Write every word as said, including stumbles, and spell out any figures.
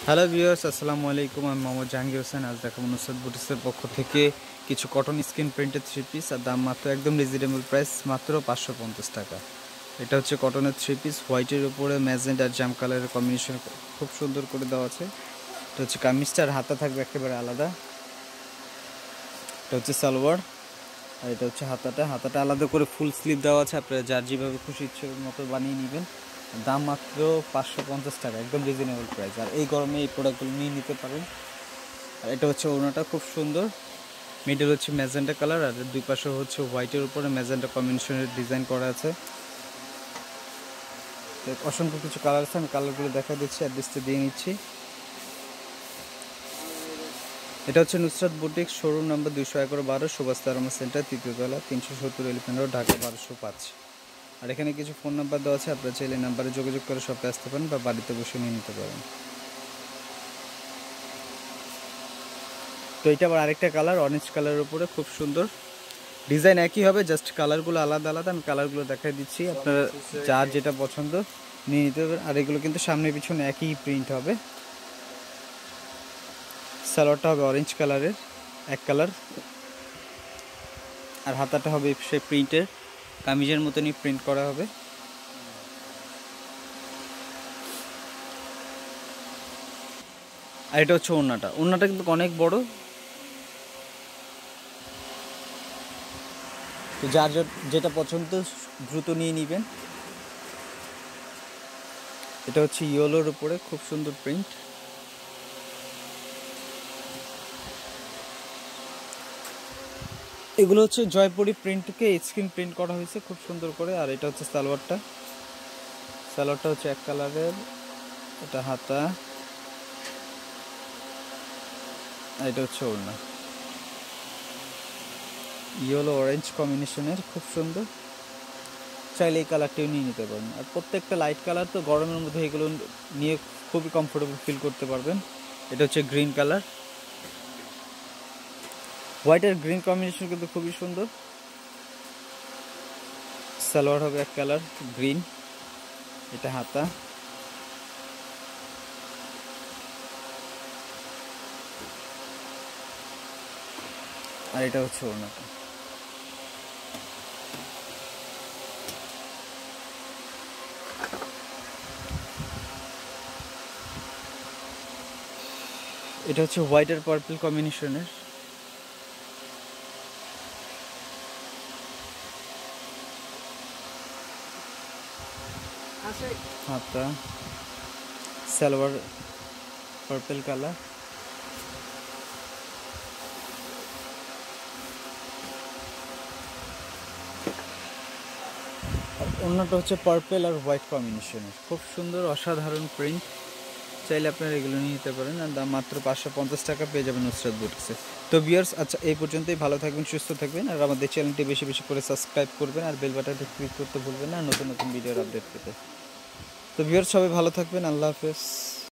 Hello viewers, আসসালামু আলাইকুম। আমি মোহাম্মদ জাহাঙ্গীর হোসেন। আজ দেখাবো নুসরাত বুটিক্সের পক্ষ থেকে কিছু cotton screen printed three piece, আর দাম মাত্র একদম রিজনেবল প্রাইস, মাত্র পাঁচশো পঞ্চাশ টাকা। এটা হচ্ছে কটনের থ্রি পিস, হোয়াইটের উপরে ম্যাজেন্ট আর জাম কালারের কম্বিনেশন খুব সুন্দর করে দেওয়া আছে। এটা হচ্ছে কামিজটা, আর হাতা থাকবে একেবারে আলাদা। এটা হচ্ছে সালোয়ার, আর এটা হচ্ছে হাতাটা হাতাটা আলাদা করে ফুল স্লিভ দেওয়া আছে। আপনারা যার যেভাবে খুশি ইচ্ছে মতো বানিয়ে নেবেন। দাম মাত্র পাঁচশো পঞ্চাশ টাকা, একদম রিজনেবল প্রাইস। আর এই গরমে এই প্রোডাক্টগুলো নিয়ে নিতে পারেন। আর এটা হচ্ছে ওড়নাটা খুব সুন্দর, মিডল হচ্ছে ম্যাজেন্টা কালার, আর দুই পাশে হচ্ছে হোয়াইটের উপরে ম্যাজেন্টা কম্বিনেশনের ডিজাইন করা আছে। অসংখ্য কিছু কালার আছে, আমি কালারগুলো দেখা দিচ্ছি, অ্যাড্রেসটা দিয়ে নিচ্ছি। এটা হচ্ছে নুসরাত বুটিক্স, শোরুম নাম্বার দুইশো এগারো বারো, সুভাষ তারামা সেন্টার, তৃতীয় তলা, তিনশো সত্তর এলিফ্যান্ট রোড, ঢাকা বারোশো পাঁচ। আর এখানে কিছু ফোন নাম্বার দেওয়া আছে, আপনারা চাইলে নাম্বারে যোগাযোগ করে শপে আসতে পারেন বা বাড়িতে বসে নিয়ে নিতে পারেন। তো এটা আবার আরেকটা কালার, অরেঞ্জ কালারের উপরে খুব সুন্দর ডিজাইন, একই হবে, জাস্ট কালারগুলো আলাদা আলাদা। আমি কালারগুলো দেখাই দিচ্ছি, আপনারা যার যেটা পছন্দ নিয়ে নিতে পারবেন। আর এগুলো কিন্তু সামনে পিছনে একই প্রিন্ট হবে। সালোয়ারটা হবে অরেঞ্জ কালারের, এক কালার, আর হাতাটা হবে সে প্রিন্টের কামিজের মতনই প্রিন্ট করা হবে। আর এটা হচ্ছে ওড়নাটা, ওড়নাটা কিন্তু অনেক বড়। তো যার যেটা পছন্দ দ্রুত নিয়ে নেবেন। এটা হচ্ছে ইয়েলোর উপরে খুব সুন্দর প্রিন্ট। এগুলো হচ্ছে জয়পুরি প্রিন্টকে স্ক্রিন প্রিন্ট করা হয়েছে খুব সুন্দর করে। আর এটা হচ্ছে সালোয়ারটা, সালোয়ারটা হচ্ছে এক কালারের, এটা হাতা, আর এটা হচ্ছে ওড়না, ইয়েলো অরেঞ্জ কম্বিনেশনের খুব সুন্দর। চাইলে এই কালারটিও নিয়ে নিতে পারেন। আর প্রত্যেকটা লাইট কালার, তো গরমের মধ্যে এগুলো নিয়ে খুবই কমফোর্টেবল ফিল করতে পারবেন। এটা হচ্ছে গ্রিন কালার, হোয়াইট আর গ্রিন কম্বিনেশন কিন্তু খুবই সুন্দর। সালোয়ার হবে এক কালার গ্রিন, এটা হাতা, আর এটা হচ্ছে ওড়নাটা। এটা হচ্ছে হোয়াইট আর পার্পল কম্বিনেশনের, হাতা, সালোয়ার পার্পল কালার, ওড়নাটা হচ্ছে পার্পল আর হোয়াইট কম্বিনেশনের খুব সুন্দর অসাধারণ প্রিন্ট। চাইলে আপনারা এগুলো নিয়ে নিতে পারেন। আর দাম মাত্র পাঁচশো পঞ্চাশ টাকা পেয়ে যাবেন নুসরাত বুটিক্সে। তো ভিউয়ার্স, আচ্ছা এই পর্যন্তই। ভালো থাকবেন, সুস্থ থাকবেন, আর আমাদের চ্যানেলটি বেশি বেশি করে সাবস্ক্রাইব করবেন, আর বেল বাটনটি ক্লিক করতে ভুলবেন না নতুন নতুন ভিডিওর আপডেট পেতে। তো ভিউয়ার্স, সবাই ভালো থাকবেন, আল্লাহ হাফেজ।